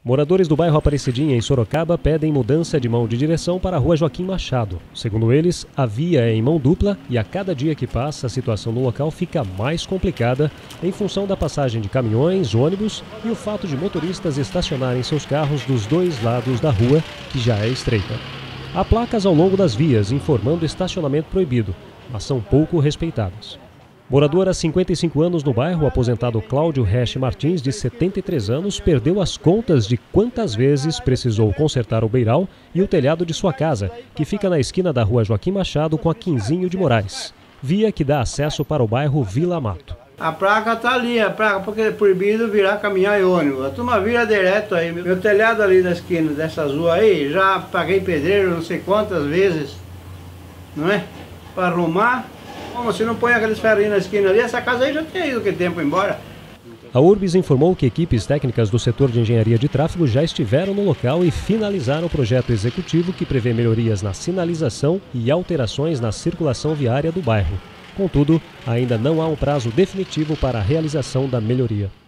Moradores do bairro Aparecidinha, em Sorocaba, pedem mudança de mão de direção para a rua Joaquim Machado. Segundo eles, a via é em mão dupla e a cada dia que passa a situação no local fica mais complicada em função da passagem de caminhões, ônibus e o fato de motoristas estacionarem seus carros dos dois lados da rua, que já é estreita. Há placas ao longo das vias informando estacionamento proibido, mas são pouco respeitadas. Morador há 55 anos no bairro, o aposentado Cláudio Resch Martins, de 73 anos, perdeu as contas de quantas vezes precisou consertar o beiral e o telhado de sua casa, que fica na esquina da rua Joaquim Machado com a Quinzinho de Moraes, via que dá acesso para o bairro Vila Mato. A placa tá ali, a placa porque é proibido virar caminhão e ônibus. A turma vira direto aí. Meu telhado ali na esquina dessas ruas aí, já paguei pedreiro não sei quantas vezes, não é? Para arrumar. Como se não põe aqueles ferrinhos na esquina ali, essa casa aí já tinha ido que tempo embora. A Urbis informou que equipes técnicas do setor de engenharia de tráfego já estiveram no local e finalizaram o projeto executivo que prevê melhorias na sinalização e alterações na circulação viária do bairro. Contudo, ainda não há um prazo definitivo para a realização da melhoria.